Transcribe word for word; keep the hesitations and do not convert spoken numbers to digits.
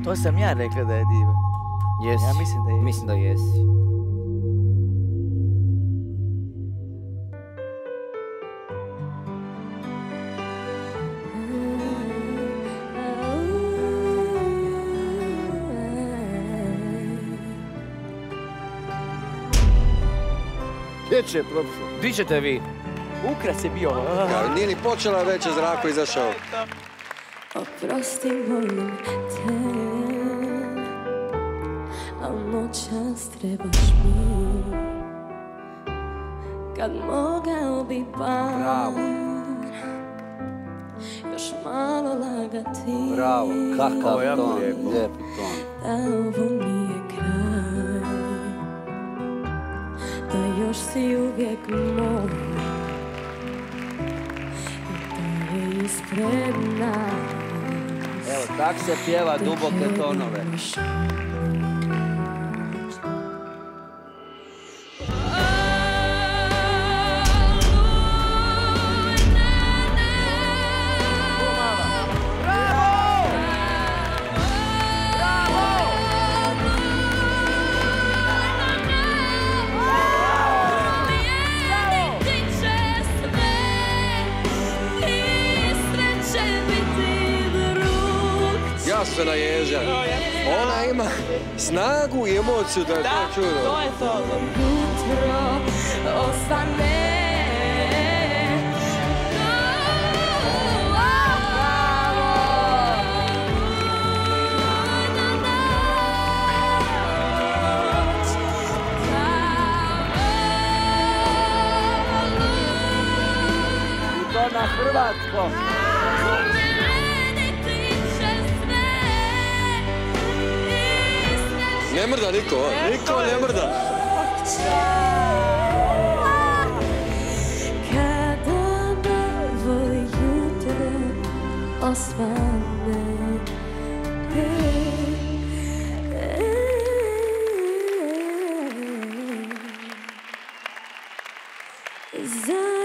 To sam ja rekla da je diva. Jesi. Ja mislim da je. Mislim da jesi. Gdje će, profesor? Di ćete vi? Ukras je bio. Nije ni počela, već je Zdravko izašao. Oprosti, molim te, al noćas trebaš mi, kad mogao bi bar još malo lagati. Bravo, kakav jako ton, lijepo. lijepi ton. Da ovo nije kraj, da još si uvijek moj i da je ispred nas. Evo, tak se pjeva duboke tonove. Ja se naježam. Ona ima snagu i emociju da je to čudo. Da, to je to. Jutro ostane. I to na hrvatskom. Ne mrda niko, niko ne mrda. Kada novo jutro osvane, za